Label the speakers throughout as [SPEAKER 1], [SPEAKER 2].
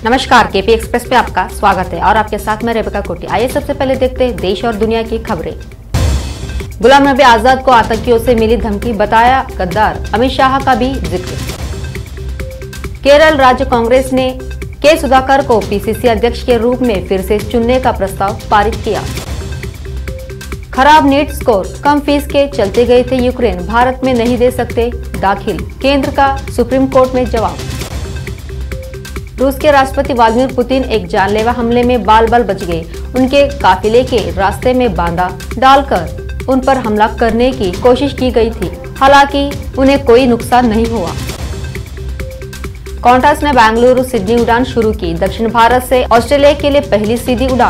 [SPEAKER 1] नमस्कार, KP express पे आपका स्वागत है और आपके साथ मैं रेबिका कोटी। आइए सबसे पहले देखते हैं देश और दुनिया की खबरें। गुलाम नबी आजाद को आतंकियों से मिली धमकी, बताया गद्दार, अमित शाह का भी जिक्र। केरल राज्य कांग्रेस ने के सुधाकर को पीसीसी अध्यक्ष के रूप में फिर से चुनने का प्रस्ताव पारित किया। खराब नीट स्कोर, कम फीस के चलते गए थे यूक्रेन, भारत में नहीं दे सकते दाखिल, केंद्र का सुप्रीम कोर्ट में जवाब। रूस के राष्ट्रपति व्लादिमीर पुतिन एक जानलेवा हमले में बाल बाल बच गए, उनके काफिले के रास्ते में बांधा डालकर उन पर हमला करने की कोशिश की गई थी, हालांकि उन्हें कोई नुकसान नहीं हुआ। क्वांटास ने बेंगलुरु सिडनी उड़ान शुरू की, दक्षिण भारत से ऑस्ट्रेलिया के लिए पहली सीधी उड़ान।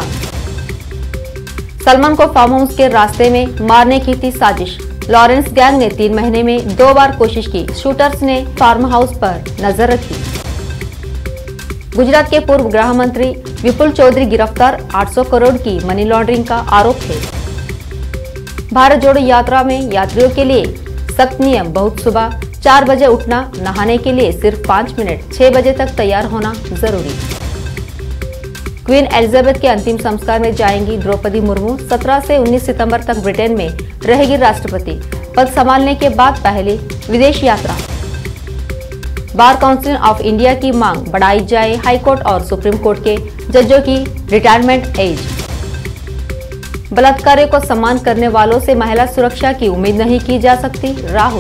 [SPEAKER 1] सलमान को फार्म हाउस के रास्ते में मारने की थी साजिश, लॉरेंस गैंग ने 3 महीने में 2 बार कोशिश की, शूटर्स ने फार्म हाउस पर नजर रखी। गुजरात के पूर्व गृह मंत्री विपुल चौधरी गिरफ्तार, 800 करोड़ की मनी लॉन्ड्रिंग का आरोप है। भारत जोड़ो यात्रा में यात्रियों के लिए सख्त नियम, बहुत सुबह 4 बजे उठना, नहाने के लिए सिर्फ 5 मिनट, 6 बजे तक तैयार होना जरूरी। क्वीन एलिजाबेथ के अंतिम संस्कार में जाएंगी द्रौपदी मुर्मू, 17 से 19 सितंबर तक ब्रिटेन में रहेगी राष्ट्रपति, पद संभालने के बाद पहली विदेश यात्रा। बार काउंसिल ऑफ इंडिया की मांग, बढ़ाई जाए हाईकोर्ट और सुप्रीम कोर्ट के जजों की रिटायरमेंट एज। बलात्कारियों को सम्मान करने वालों से महिला सुरक्षा की उम्मीद नहीं की जा सकती, राहुल।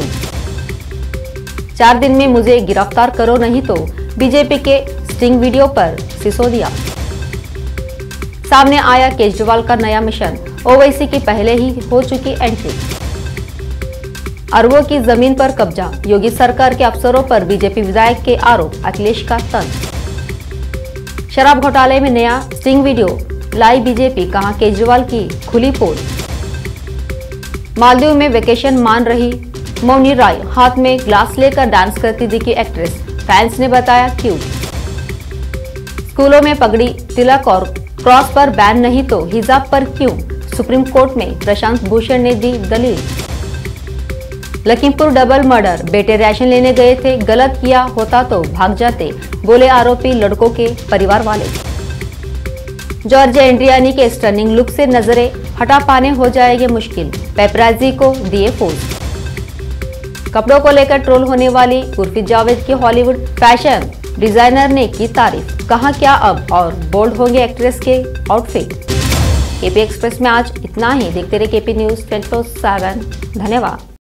[SPEAKER 1] 4 दिन में मुझे गिरफ्तार करो नहीं तो बीजेपी के स्टिंग वीडियो पर सिसोदिया। सामने आया केजरीवाल का नया मिशन, ओवैसी की पहले ही हो चुकी एंट्री। अरबों की जमीन पर कब्जा, योगी सरकार के अफसरों पर बीजेपी विधायक के आरोप, अखिलेश का तंज। शराब घोटाले में नया स्टिंग वीडियो लाई बीजेपी, कहां केजरीवाल की खुली पोल। मालदीव में वेकेशन मान रही मौनी राय, हाथ में ग्लास लेकर डांस करती दिखी एक्ट्रेस, फैंस ने बताया क्यूट। स्कूलों में पगड़ी, तिलक और क्रॉस पर बैन नहीं तो हिजाब पर क्यों, सुप्रीम कोर्ट में प्रशांत भूषण ने दी दलील। लखीमपुर डबल मर्डर, बेटे राशन लेने गए थे, गलत किया होता तो भाग जाते, बोले आरोपी लड़कों के परिवार वाले। जॉर्जिया एंड्रियानी के स्टनिंग लुक से नजरें हटा पाने हो जाएगी मुश्किल, पेपराजी को दिए पोज। कपड़ों को लेकर ट्रोल होने वाली उर्फी जावेद की हॉलीवुड फैशन डिजाइनर ने की तारीफ, कहा क्या अब और बोल्ड होंगे एक्ट्रेस के आउटफिट। केपी एक्सप्रेस में आज इतना ही, देखते रहे केपी न्यूज 24/7। धन्यवाद।